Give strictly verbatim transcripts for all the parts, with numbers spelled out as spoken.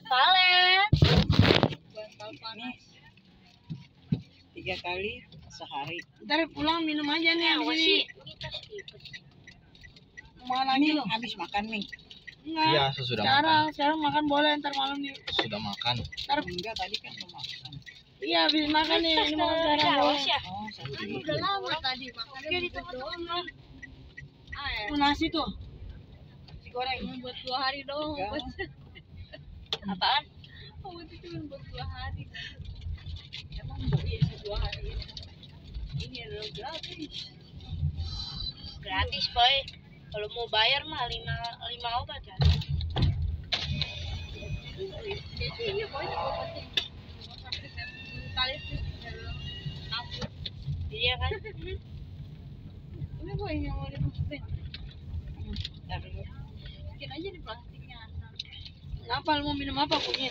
Valen. Ini tiga kali sehari. Ntar pulang minum aja nih yang ini. Mau lagi Ini lo? habis makan nih. Enggak. Iya, sesudah Sekarang, makan. sekarang makan boleh ntar malam nih. Sudah makan. Ntar Enggak, tadi kan mau makan. iya habis makan nih, ini makan sekarang boleh. Oh, satu. Udah lama tadi makannya di teman-teman. Tuh nasi tuh. Nasi goreng. Buat dua hari doang. Enggak. Apaan? Oh, itu cuma buat dua hari. Emang bisa dua hari. Ini adalah gratis. Gratis, boy. Kalau mau bayar mah lima lima obat ya. Ini boy, kali sih iya kan? Ini boy yang mau dimasukin. Mungkin aja di plastiknya. Kenapa lu mau minum apa punya?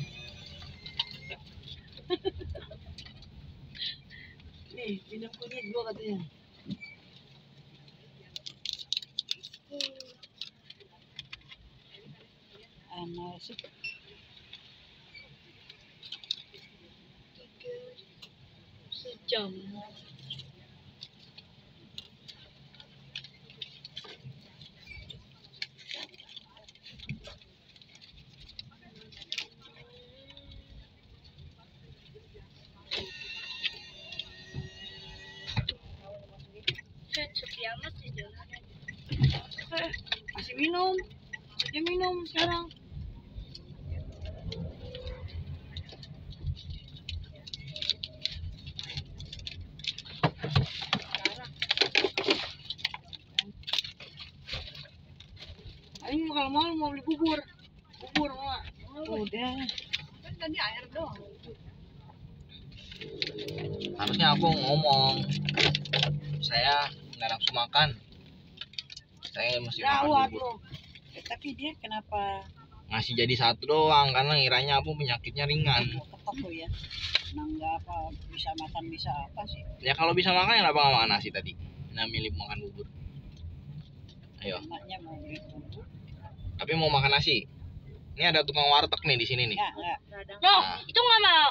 Nih, minum kunyit gua katanya. Anak sih. Sejam. Sepi amat sih jalan. Eh, masih minum. Dia minum sekarang. Ini kalau mau mau beli bubur. Bubur mau. Udah. Kan tadi air doang. Harusnya aku ngomong. Saya nggak nafsu makan. Saya mesti makan Jawab bubur. lu. Eh, tapi dia kenapa Ngasih jadi satu doang karena ngiranya aku penyakitnya ringan. gua ketok lo ya? Nah, enggak apa bisa makan bisa apa sih? Ya kalau bisa makan ya kenapa nggak makan nasi tadi? Nah milih makan bubur. Ayo. Anaknya mau beli bubur. Tapi mau makan nasi. Ini ada tukang warteg nih di sini nih. Enggak, enggak. Loh, Nah. itu nggak mau.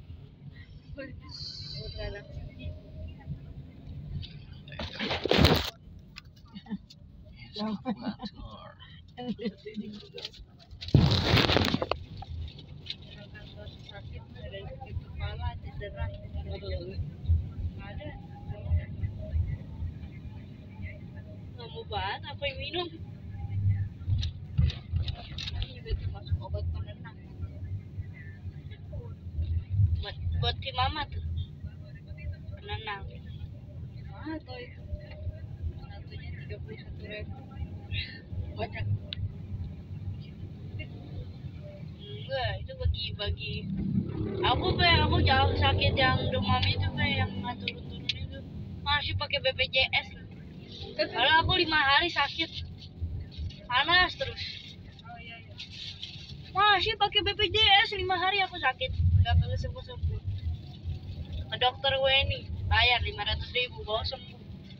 Sakit dari kepala cedera. Ada. Nggak mau banget apa yang minum? Ini betul masuk obat penenang. Buat buat si mama tuh penenang. Ah, tuh itu. Satunya tiga puluh satu ribu. Banyak. Enggak, itu bagi-bagi. Aku pe, aku jauh sakit yang demam itu pe, yang nggak turun-turun itu masih pakai B P J S. Kalau aku lima hari sakit, panas terus. Masih pakai B P J S lima hari aku sakit, nggak perlu sembuh-sembuh. Ke dokter Weni bayar lima ratus ribu, bawa sembuh.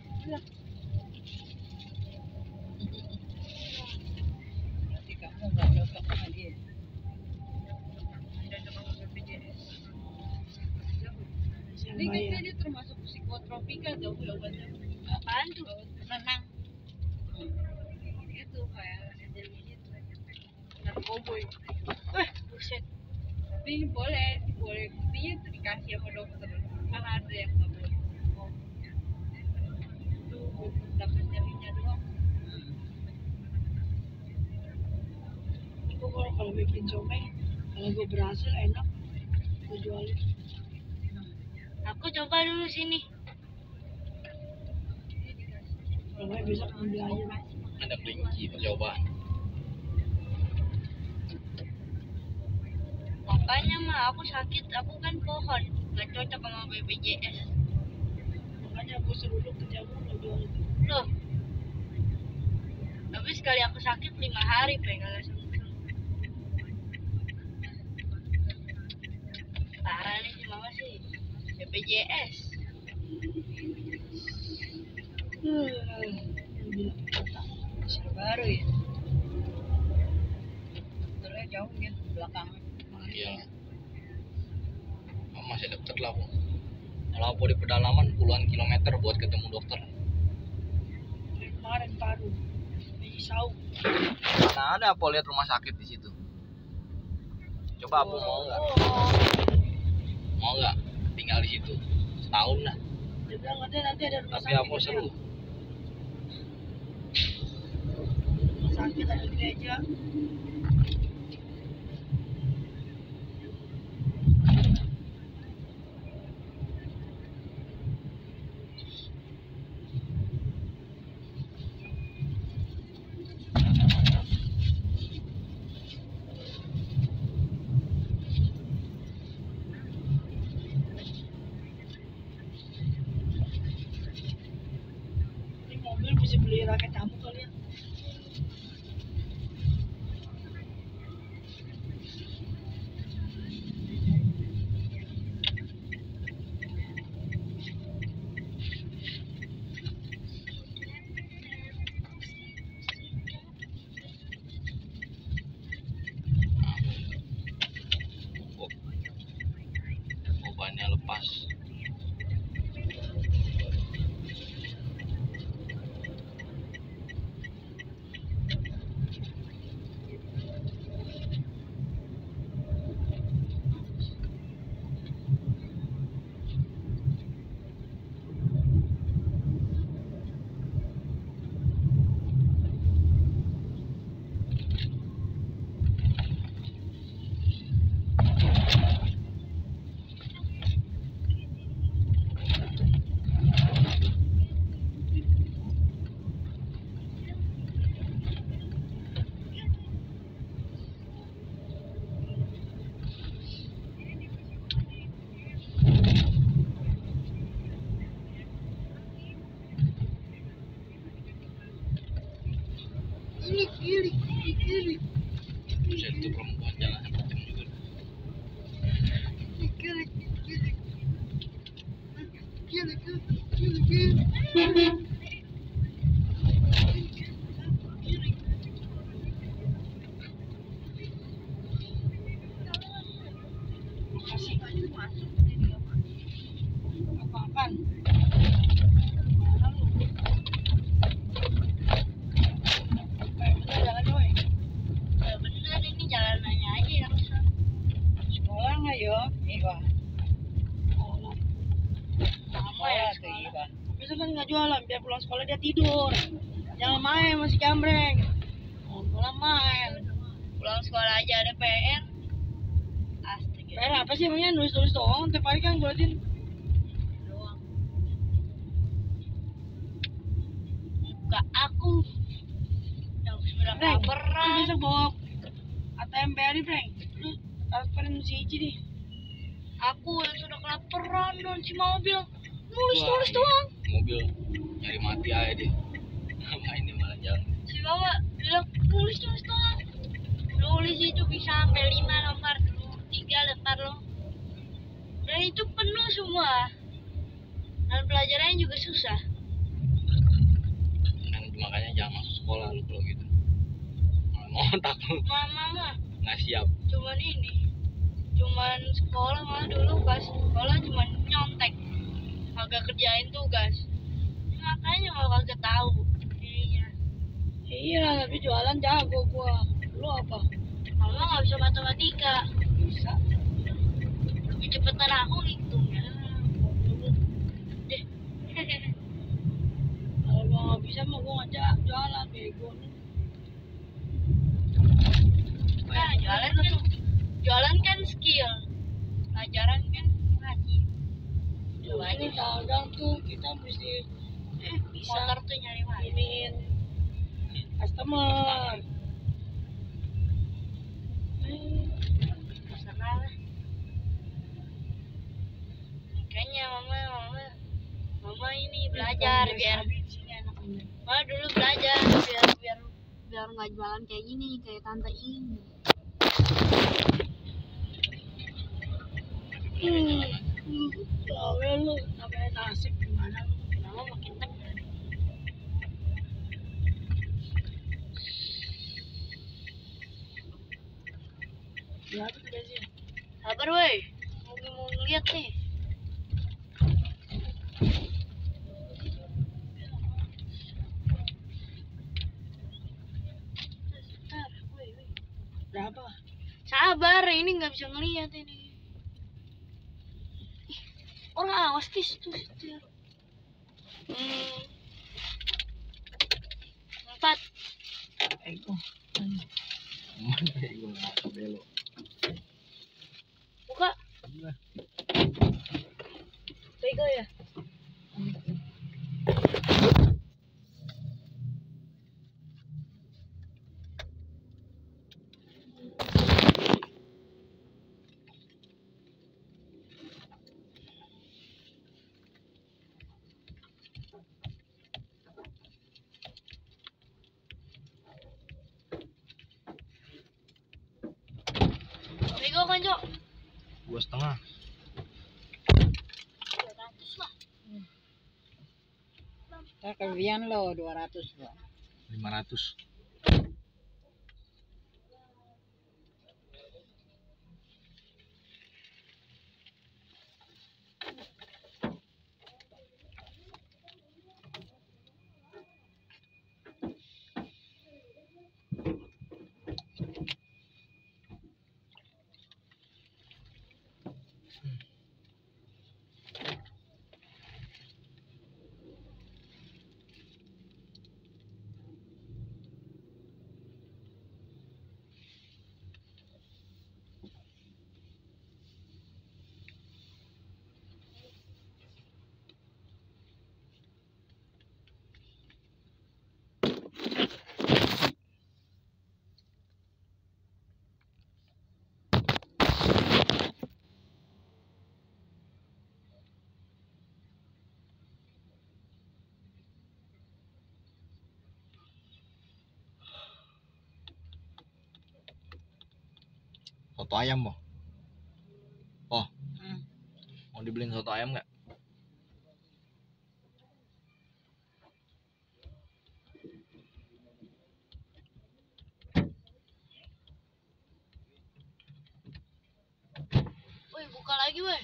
Berarti kamu enggak cocok sama dia. Ada demam B P J S. Ini kan dia termasuk psikotropika tau ya obatnya. Apaan tuh? Penenang. Itu kayak gitu. Narkoboy. Wah, buset. Tapi boleh, boleh. Buktinya tuh dikasih sama dokter. Kan ada yang nggak boleh. Oh. Itu dapat nyerinya doang. Aku kalau kalau bikin somai, kalau gue berhasil enak, gue jualin. Aku coba dulu sini. Kalau nggak bisa ambil aja. Ada kelinci percobaan. Makanya mah aku sakit, aku kan pohon, nggak cocok sama B P J S. Makanya aku suruh lu ke jamu lo jualin. Loh, tapi sekali aku sakit lima hari pe kagak sembuh. Parah nih si mama sih, B P J S. Baru ya. Dokternya jauh ya. belakang. Iya. Masih deket lah aku. Kalau aku di pedalaman puluhan kilometer buat ketemu dokter. Kemarin baru di Sau. Mana ada aku lihat rumah sakit di situ. Coba aku mau nggak? Mau nggak tinggal di situ setahun lah. Dia bilang nanti nanti ada rumah Tapi sakit. aku seru. Rumah sakit ada gereja. Ini mobil bisa beli raket kamu kali ya. Oh, bebannya lepas. Buset, itu perempuan jalannya kenceng juga. Makasih. Apa-apaan? Mana lu? Kayak bener jalannya, woy. Ya bener, ini jalanannya aja yang rusak. Sekolah nggak yo? Iya. Oh, Lama ya Sekolah tuh sekolah. iya. besok kan nggak jualan, biar pulang sekolah dia tidur. Jangan main, masih jambreng. Oh, pulang main. Pulang sekolah aja ada P R. Astaga. P R apa sih emangnya, nulis-nulis doang, tiap hari kan gue liatin. Doang. Muka aku yang sudah Breng, lu kelaparan. besok bawa A T M B R I, Breng. Lu transferin si Ici di. Aku yang sudah kelaparan dan si mobil nulis-nulis Wah, doang. Mobil nyari mati aja deh. Main di malah jalan. Si bapak bilang nulis-nulis doang. Nulis itu bisa sampai lima lembar, tiga lembar loh. Dan itu penuh semua. Dan pelajarannya juga susah. Dan makanya jangan masuk sekolah lu kalau gitu. Malah ngontak lu. Mama mah Nggak siap. cuman ini. Cuman sekolah mah dulu pas sekolah cuman nyontek. Kagak kerjain tugas. Makanya kalau kagak tahu dirinya. Iya, tapi jualan jago gua. Lu apa? Mama nggak bisa matematika. Bisa. Lebih cepetan aku ngitungnya. Deh. Kalau gua nggak bisa mah gua ngajak jualan, bego. Nah, jualan kan jualan kan skill. Pelajaran kan ngaji. Coba aja. Ini dagang tuh kita mesti Eh, motor tuh nyari mana? iniin customer. Eh, Terserah lah. Makanya mama mama mama ini belajar biar habis sini enak ini. mama dulu belajar biar biar biar nggak jualan kayak gini kayak tante ini. Hmm, gawe lu namanya nasib gimana lu? Mama makin tekan. Berapa tuh gajinya? Sabar woi, mau mau ngeliat nih. Sebentar, woi, woi. Berapa? Sabar, ini nggak bisa ngeliat ini. Ih, orang awas tis tuh setir. Hmm, empat. Ego. Mana gue nggak belok. Buka. Bego ya. Bego kan Cok? Dua setengah. dua ratus lah. Kita kelebihan lo dua ratus lo. Lima ratus. Soto ayam mau? Oh, Hmm. mau dibeliin soto ayam nggak? Woi, buka lagi woi.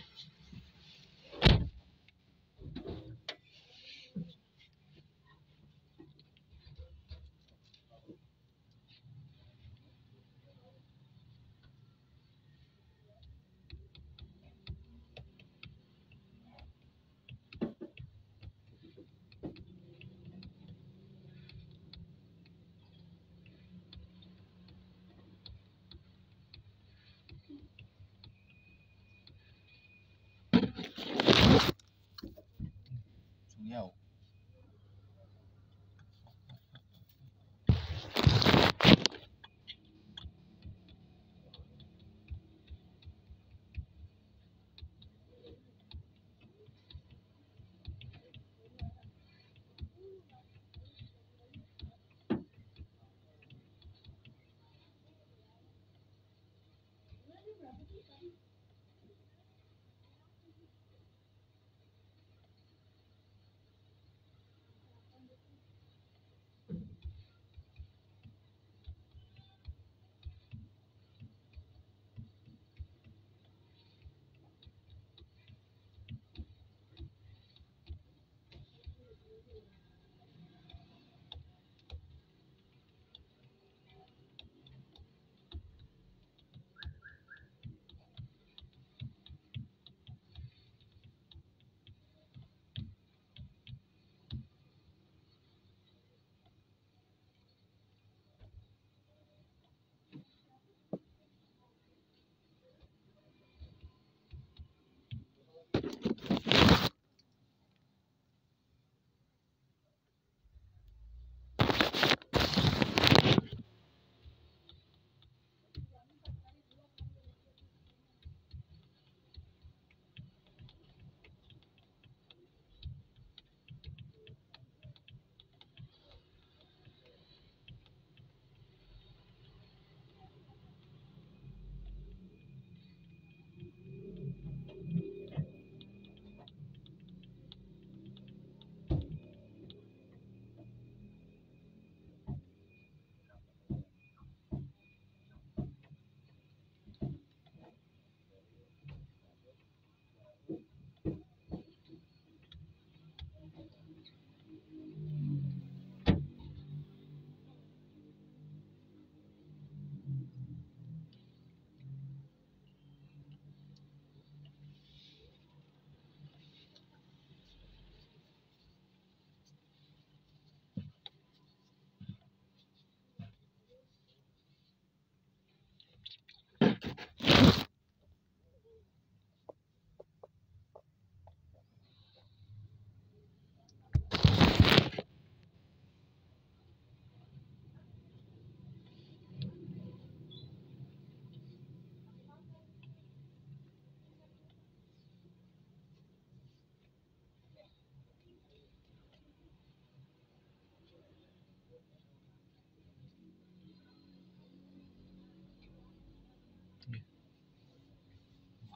Sungguh.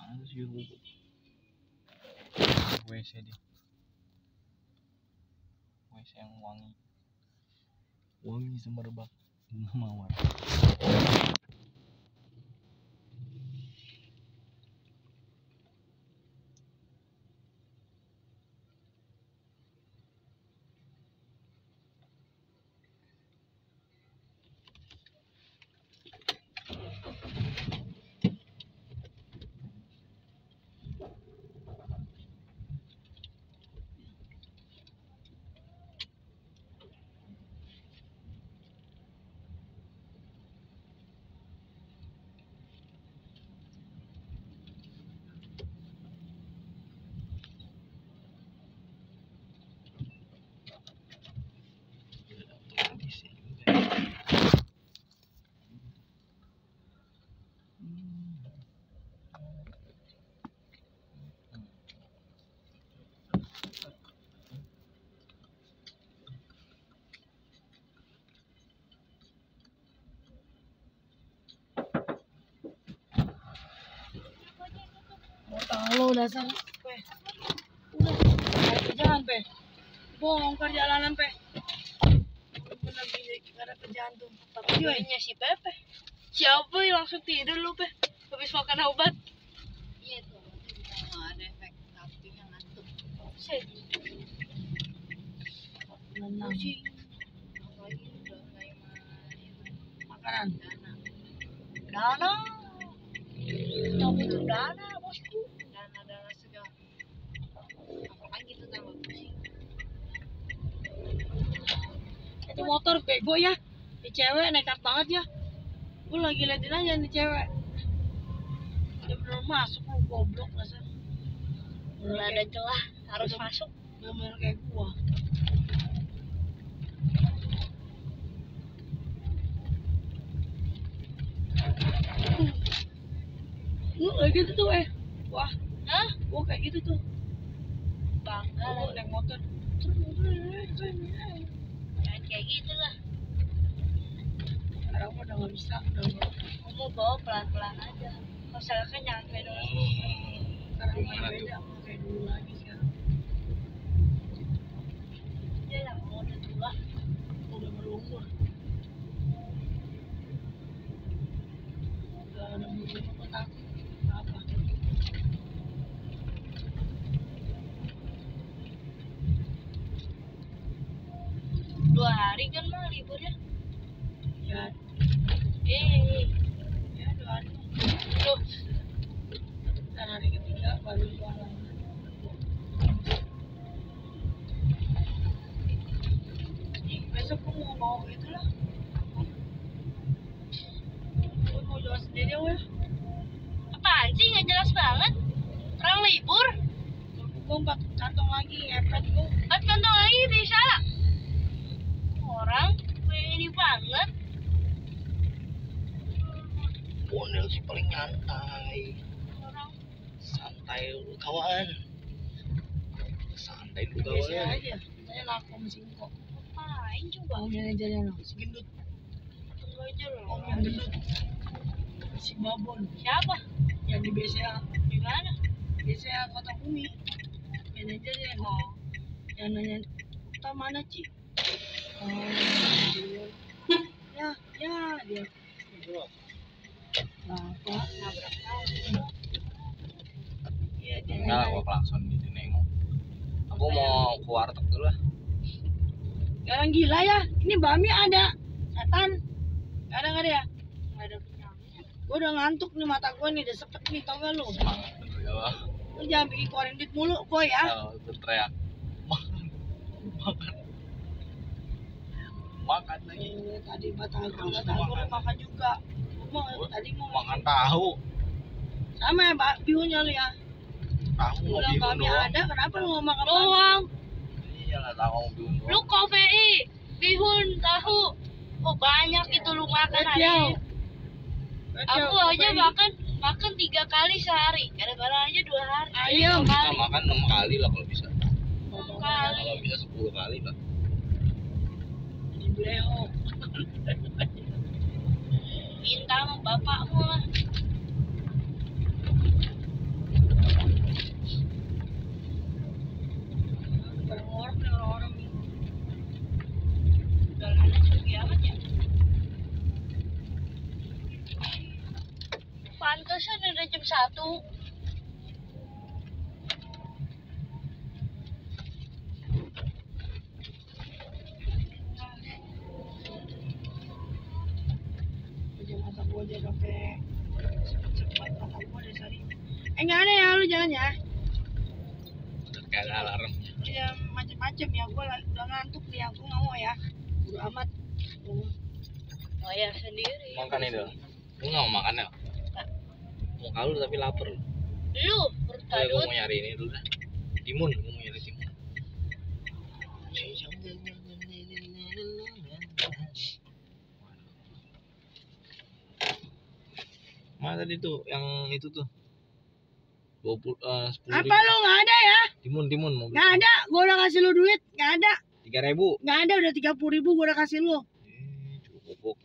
Mana sih rumput? W C dia. W C yang wangi. Wangi semerbak bunga mawar. Tahu dasar, pe. Udah, ada kerjaan, pe. Bongkar jalanan, pe. Bener gini, ada kerjaan tuh. Tapi Nya si Pepe. Siapa yang langsung tidur lu, Pe? Habis makan obat. Iya tuh, nggak ada efek samping yang ngantuk. Set. Nenang. Apalagi udah mulai Makanan. dana. Dana. Kita butuh dana, bosku. Dana-dana segala. Apalagi tuh tambah pusing. Itu motor bego ya. Di cewek nekat banget ya. Gue lagi liatin aja nih cewek. Dia bener masuk lu goblok dasar. Udah ada celah, harus masuk. Bener kayak gua. Lu kayak gitu tuh eh. Wah, Hah? gua kayak gitu tuh. Bangga Gua lah. naik motor. Jangan kayak gitu lah. Sekarang gua udah gak bisa. Udah gak. Kamu bawa pelan-pelan aja. Masalahnya nyampe dulu. Sekarang main beda sama kayak dulu lagi sekarang. Dia lah mau udah tua. Udah berumur. Udah ada mobil apa takut. Apa? Dua hari kan mah liburnya. Ya, Eh, ya dua hari. loh. Dan hari ketiga baru jualan. Besok aku mau bawa itu lah. Gue mau jual sendiri weh. Apaan sih nggak jelas banget? Orang libur, Gue empat kantong lagi ngepet gue. empat kantong lagi bisa. Orang kayak ini banget. Bonel sih paling nyantai. Orang Santai dulu kawan. Santai dulu Biasa kawan. aja. Saya laku sama singkong. ngapain coba? Om manajernya no, si gendut. Tunggu aja loh. Om yang gendut. Si babon. Siapa? Yang di B C A. Di mana? B C A Kota Bumi. Manajernya. Oh, Yang nanya, "Kita mana, Ci?" Oh, dia. Ya, ya, dia. Bapak. nabrak kali. Iya, dia. Enggak lah, gua klakson gitu nengok. Aku mau ke warteg dulu lah. Orang gila ya. Ini Bami ada. Setan. Gak ada, gak ada ya? Nggak ada penyakit. Gue udah ngantuk nih, mata gue nih udah sepet nih, tau gak lu? Semangat dulu ya lah. Lu jangan bikin keluarin duit mulu, boy ya. Kalau teriak makan, makan, makan lagi. Eh, tadi batang gue, batang gue mau makan juga. Gua mau, tadi mau Makan tahu, sama ya, Pak, bihunnya lu ya. tahu mau Udah bihun Bami doang. ada, kenapa lu mau makan Doang. Iya nggak tahu mau bihun Lu doang. K V I, bihun, tahu. Oh banyak itu lu makan hari ini. Aku aja makan makan tiga kali sehari. Kadang-kadang aja dua hari. Ayam. Dua Kita kali. makan enam kali lah kalau bisa. Enam kali. Kalau bisa sepuluh kali lah. Di Bleo. Minta sama bapakmu lah. Pantesan udah jam satu. Jam mata gua aja sampai cepat mata gua dari tadi. Eh nggak ada ya, lu jangan ya. Kayak ada alarm. Ya macem-macem ya, gua la- udah ngantuk nih, aku nggak mau ya. Bodo amat. Bayar sendiri. Makan itu. Lu nggak mau makan ya? Mau kalau tapi lapar. Lu Ayo bertadut. gue mau nyari ini dulu dah. Timun, gue mau nyari timun. Mana tadi tuh yang itu tuh dua puluh eh sepuluh Apa lu nggak ada ya? timun timun mau beli Nggak ada, gua udah kasih lu duit, nggak ada. tiga ribu. Nggak ada, udah tiga puluh ribu gua udah kasih lu. Eh, cukup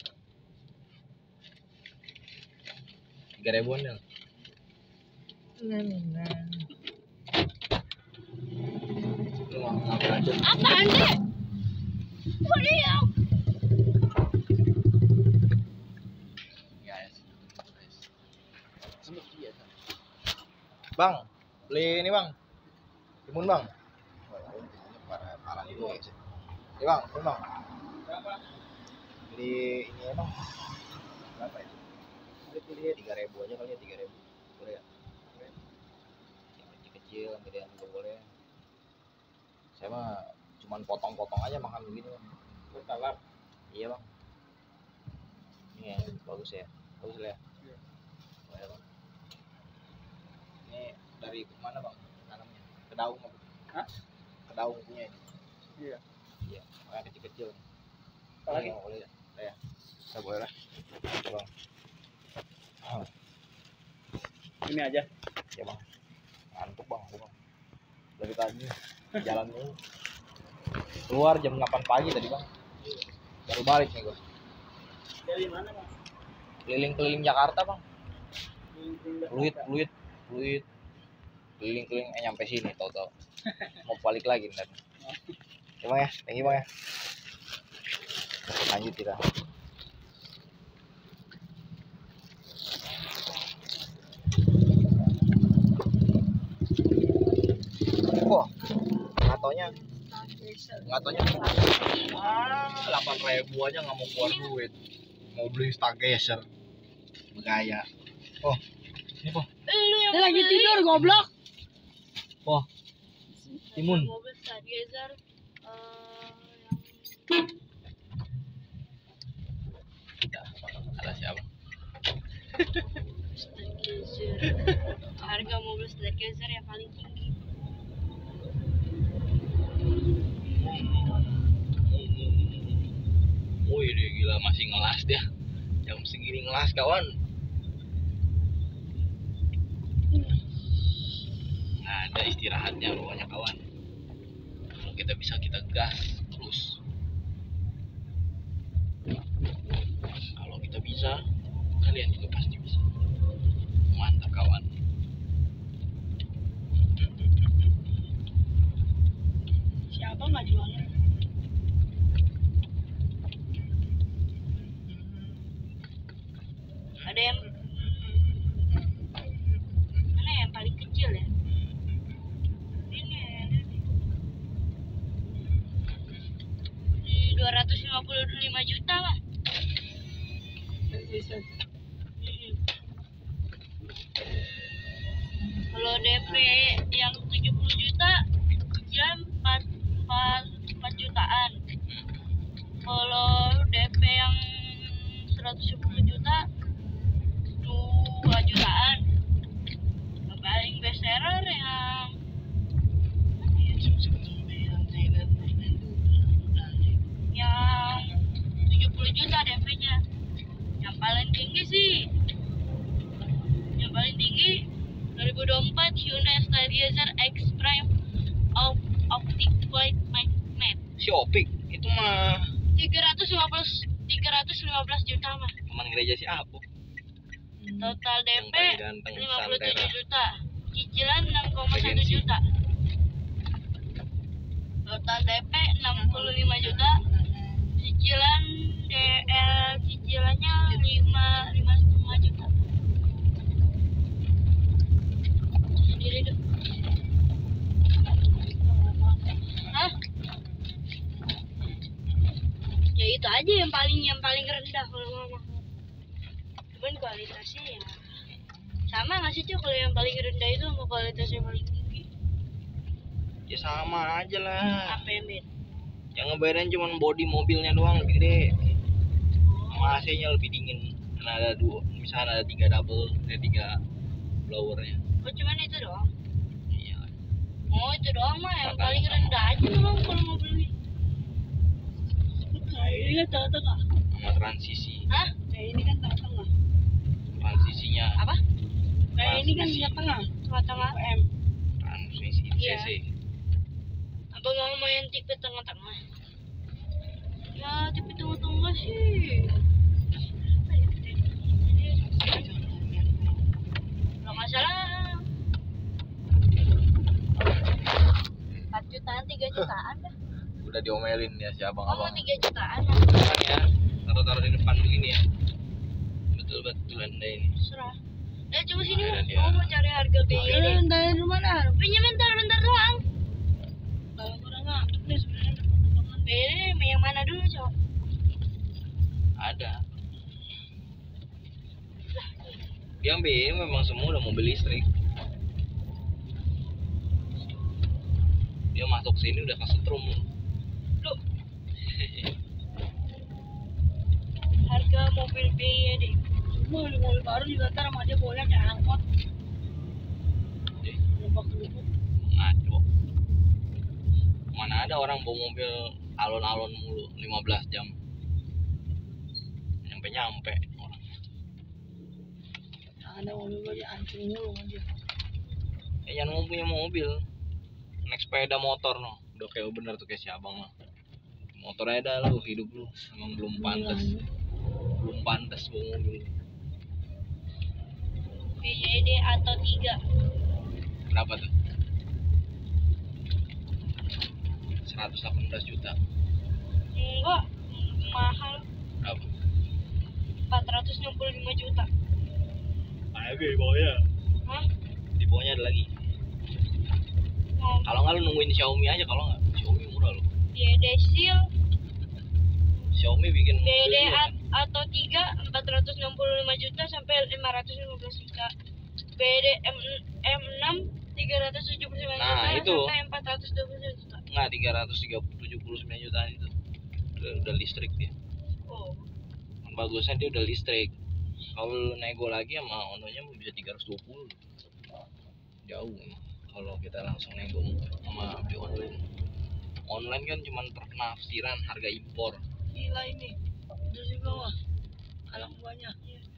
tiga ribuan ya. Lu mau ngambil aja. Apaan deh? What dia? Guys. Sebut dia. Bang, beli ini bang. Timun bang. Parah parah itu guys. Ini bang, ini bang. Beli ini ya bang. Berapa itu? Beli beli tiga ribu aja kali ya tiga ribu. Boleh ya? Yang kecil-kecil, yang gedean juga boleh. Saya mah cuman potong-potong aja makan begini bang. Bertalap. Iya bang. Ini ya, bagus ya. Bagus lah ya. Boleh bang. Ini dari mana bang? Tanamnya? Ke daun apa? Hah? Ke daun punya ini. Iya. Iya, makanya kecil-kecil. Apa lagi? Boleh ya? Ya. Saya boleh lah. Bang. Ah. Ini aja. Ya bang. Ngantuk bang, bang. Dari tadi jalan dulu. Keluar jam delapan pagi tadi bang. Baru balik nih gue. Dari mana mas? Keliling-keliling Jakarta bang. Fluid, fluid, fluid. Keliling-keliling eh nyampe sini tau-tau. Mau balik lagi ntar. Ya bang ya, thank you bang ya. Lanjut kita. Wah, ngatonya, ngatonya, ah, delapan ribu aja nggak mau keluar duit, mau beli Stargazer, bergaya. Oh, ini kok, Lu yang Dia lagi tidur, goblok. wah, timun. mobil Stargazer eh Tidak, ada siapa? Stargazer. Harga mobil Stargazer yang paling tinggi. Wih, dia gila masih ngelas dia. Jam segini ngelas kawan. Nah, ada istirahatnya pokoknya kawan. Kalau kita bisa kita gas terus. Kalau kita bisa, kalian juga pasti bisa. Mantap kawan. Siapa nggak jualan? Ada yang mana yang paling kecil ya? Ini dua ratus lima puluh lima juta lah. Bisa. Hmm. Kalau D P yang tujuh puluh juta, cicilan empat jutaan. Kalau D P yang seratus sepuluh juta, dua jutaan. Paling best seller yang yang tujuh puluh juta D P-nya. Yang paling tinggi sih, yang paling tinggi dua ribu dua puluh empat Hyundai Stargazer X Prime of Optic White Magnet. Si Opik itu mah tiga ratus lima puluh tiga ratus lima belas juta mah. teman gereja si Apu. Total D Yang P paling ganteng, lima puluh tujuh Santera. juta. Cicilan enam koma satu Agensi. juta. Total D P enam puluh lima juta. Cicilan D L cicilannya lima lima setengah juta. aja yang paling yang paling rendah kalau mama. Cuman kualitasnya ya sama nggak sih Cok, kalau yang paling rendah itu sama kualitasnya paling tinggi? Ya sama aja lah. Apa yang beda? Yang ngebayarin cuma bodi mobilnya doang lebih gede. Sama A C-nya lebih dingin. Karena ada dua, misalnya ada tiga double, ada tiga blowernya. Oh cuman itu doang? Iya. Oh itu doang mah yang Makanya paling sama. rendah aja memang kalau mau beli. Nah ini kan tengah-tengah. Sama transisi. Hah? Kayak ini kan tengah-tengah. Transisinya. Apa? Kayak ini kan Transmisi. tengah-tengah. Tengah-tengah? M. Transmisi Iya. C C. Apa mau mau yang tipe tengah-tengah? Ya tipe tengah-tengah sih. Apa ya? Kalau nggak salah empat jutaan, tiga jutaan dah. Udah diomelin ya si Oh mau abang-abang. tiga jutaan lah. Kan ya, taruh-taruh di depan begini ya. Betul-betul anda ini. Serah. Eh coba sini Ada Mas. dia. Mau mau cari harga B Y D. Dari rumah dah. Pinjam bentar bentar doang. Kalau kurang ngantuk nih sebenarnya. B Y D yang mana dulu Cok? Ada. Yang B M memang semua udah mobil listrik. Dia masuk sini udah kesetrum. Loh. Harga mobil B Y D. Mobil-mobil baru juga ntar sama dia boleh kayak angkot. Eh, Lubak-lubuk. ngaco. Mana ada orang bawa mobil alon-alon mulu lima belas jam. Nyampe-nyampe orang. Ada mobil gue diancing mulu sama dia. Ya jangan mau punya mobil. Naik sepeda motor no. Udah kayak bener tuh kayak si abang mah. Motornya ada lu, hidup lu. Emang belum pantas. Belum pantas bawa mobil. B Y D atau tiga. Berapa tuh? seratus delapan belas juta. Enggak, mahal. Berapa? empat ratus enam puluh lima juta. Ayo di bawahnya. Hah? Di bawahnya ada lagi. Mau Kalau nggak lu nungguin Xiaomi aja, kalau nggak Xiaomi murah loh. B Y D Seal, Xiaomi bikin B Y D mobil juga, kan? A- atau tiga empat ratus enam puluh lima juta sampai lima ratus lima belas juta. B Y D M M enam tiga ratus tujuh puluh sembilan Nah, juta itu. sampai empat ratus dua puluh sembilan juta. Nggak, tiga ratus tujuh puluh sembilan jutaan itu. Udah, udah listrik dia. Oh. Bagusnya dia udah listrik. Kalau lu nego lagi sama ononya mau bisa tiga ratus dua puluh. Jauh emang. Kalau kita langsung nego sama beli online. Online kan cuma penafsiran harga impor. Gila ini. Udah di bawah. Anak buahnya.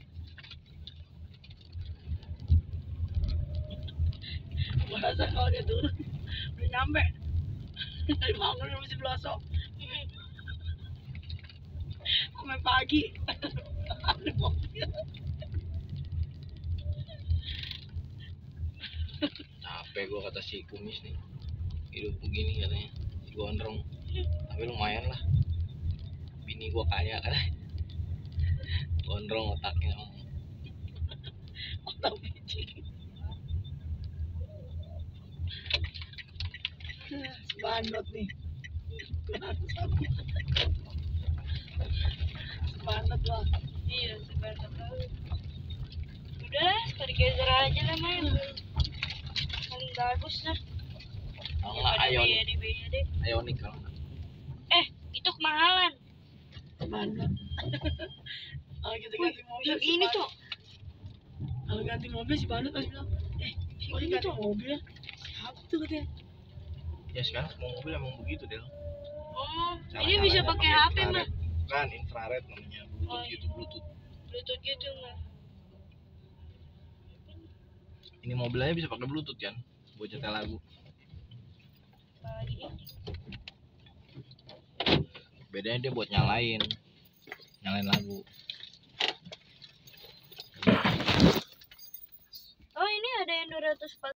Gua rasa kalau dia turun udah nyampe. Dari bangun udah mesti belosok. Sampai pagi. Ada mobil. Capek gua kata si kumis nih. Hidup begini katanya. Si gondrong. Tapi lumayan lah. Bini gua kaya kan. Gondrong otaknya. Otak biji. Sebanot nih. Sebanot lah. Iya, sebenarnya. Udah, sekali geser aja lah main. Paling bagus lah. Kalau nggak Ioniq. B Y D, B Y D. Ioniq kalau nggak. Eh, itu kemahalan. Sebanot. Kalau kita ganti mobil. Yang si ini Banot- tuh. Kalau ganti mobil si Banot pasti bilang, eh, kok Ini ini ganti tuh. mobil ya? Siapa tuh katanya? Ya sekarang semua mobil emang begitu deh. Oh, Cara ini bisa caranya pakai H P mah. infrared. Kan infrared namanya. Bluetooth Oh, gitu, Bluetooth. Bluetooth gitu mah. Ini mobilnya bisa pakai Bluetooth kan? Buat nyetel lagu. Apalagi ini. Bedanya dia buat nyalain. Nyalain lagu. Oh, ini ada yang dua ratus empat